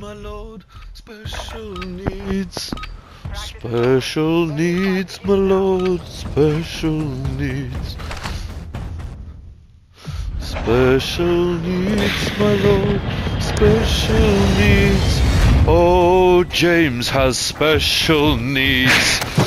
my lord. Special needs. Special needs, my lord. Special needs. Special needs, my lord. Special needs. Oh, James has special needs.